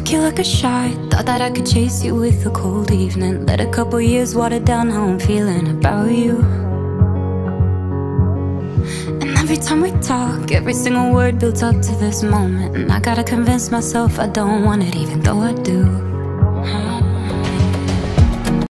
you like a shot. Thought that I could chase you with a cold evening. Let a couple years water down how I'm feeling about you. And every time we talk, every single word builds up to this moment, and I gotta convince myself I don't want it, even though I do.